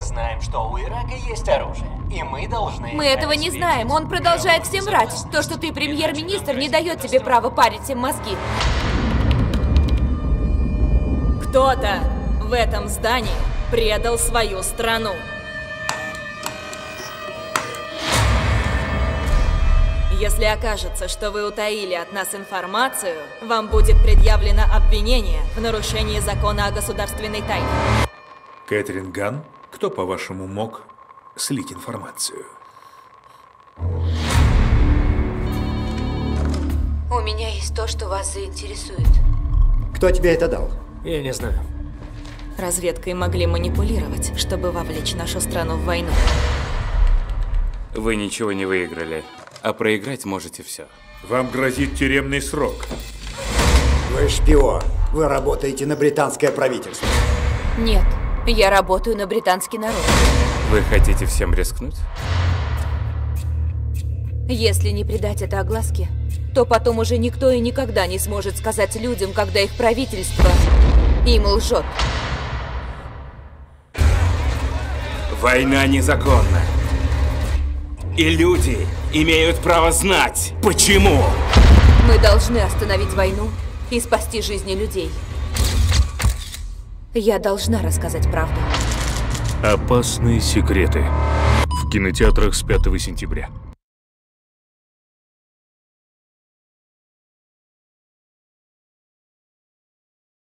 Знаем, что у Ирака есть оружие, и мы должны... Мы этого не знаем, он продолжает всем врать. То, что ты премьер-министр, не дает тебе права парить им мозги. Кто-то в этом здании предал свою страну. Если окажется, что вы утаили от нас информацию, вам будет предъявлено обвинение в нарушении закона о государственной тайне. Кэтрин Ганн, кто, по-вашему, мог слить информацию? У меня есть то, что вас заинтересует. Кто тебе это дал? Я не знаю. Разведкой могли манипулировать, чтобы вовлечь нашу страну в войну. Вы ничего не выиграли, а проиграть можете все. Вам грозит тюремный срок. Вы шпион. Вы работаете на британское правительство. Нет, я работаю на британский народ. Вы хотите всем рискнуть? Если не придать это огласке, то потом уже никто и никогда не сможет сказать людям, когда их правительство им лжет. Война незаконна. И люди имеют право знать, почему. Мы должны остановить войну и спасти жизни людей. Я должна рассказать правду. Опасные секреты. В кинотеатрах с 5 сентября.